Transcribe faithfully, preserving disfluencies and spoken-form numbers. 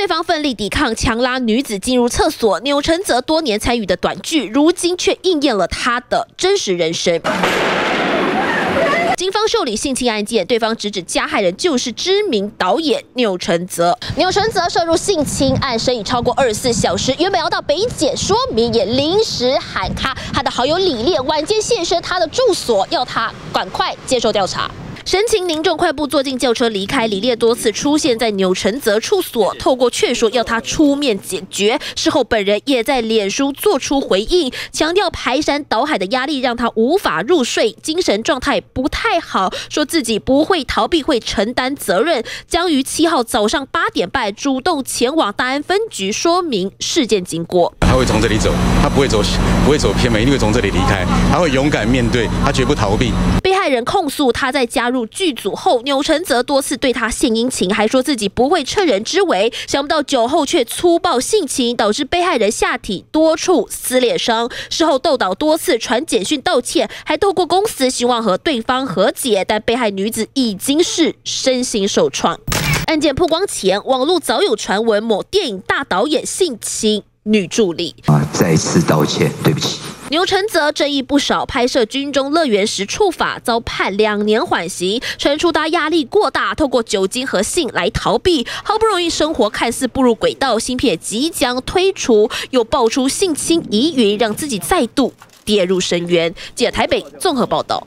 对方奋力抵抗，强拉女子进入厕所。钮承泽多年参与的短剧，如今却应验了他的真实人生。 警方受理性侵案件，对方直指加害人就是知名导演钮承泽。钮承泽涉入性侵案，审已超过二十四小时，原本要到北检说明，也临时喊卡。他的好友李烈晚间现身他的住所，要他赶快接受调查。 神情凝重，快步坐进轿车离开。李烈多次出现在钮承泽处所，透过劝说要他出面解决。事后本人也在脸书做出回应，强调排山倒海的压力让他无法入睡，精神状态不太好，说自己不会逃避，会承担责任，将于七号早上八点半主动前往大安分局说明事件经过。 他会从这里走，他不会走，不会走偏门，一定会从这里离开。他会勇敢面对，他绝不逃避。 被害人控诉他在加入 入剧组后，钮承泽多次对他献殷勤，还说自己不会趁人之危。想不到酒后却粗暴性侵，导致被害人下体多处撕裂伤。事后窦导多次传简讯道歉，还透过公司希望和对方和解，但被害女子已经是身心受创。案件曝光前，网络早有传闻某电影大导演性侵女助理。 啊，再次道歉，对不起。 钮承泽争议不少，拍摄《军中乐园》时触法遭判两年缓刑，传出他压力过大，透过酒精和性来逃避。好不容易生活看似步入轨道，新片即将推出，又爆出性侵疑云，让自己再度跌入深渊。记者台北综合报道。